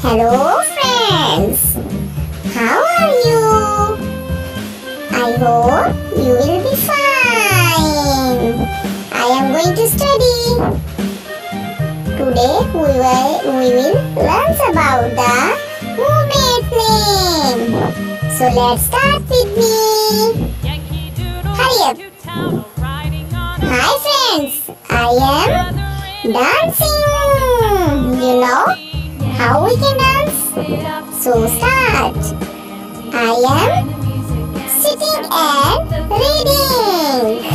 Hello friends, how are you? I hope you will be fine. I am going to study. Today we will learn about the movement name. So let's start with me. Hurry up. Hi friends, I am dancing. You know how we can dance? So start. I am sitting and reading.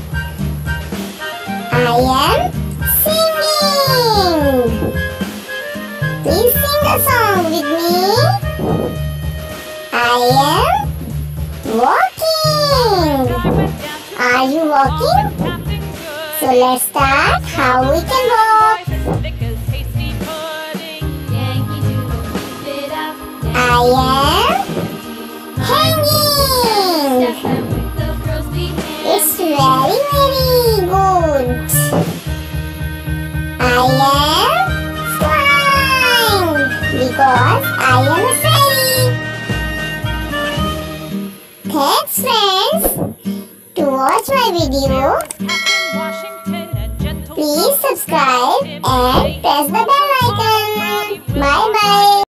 I am singing. Please sing a song with me. I am walking. Are you walking? So let's start how we can walk. I am hanging. It's very good. I am flying because I am a fairy. Thanks friends to watch my video. Please subscribe and press the bell icon. Bye bye.